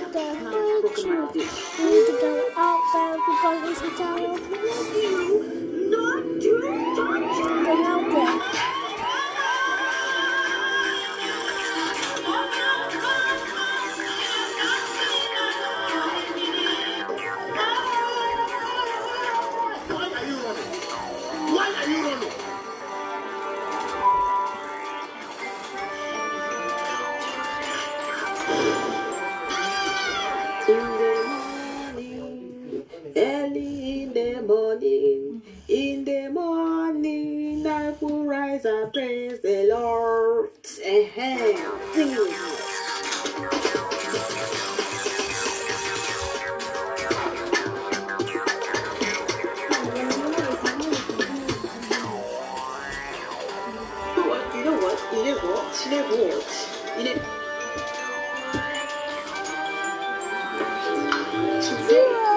there. We need to go out there because it's a tower. Go out there. Early in the morning, I will rise and praise the Lord. Sing it. You know what? Yeah.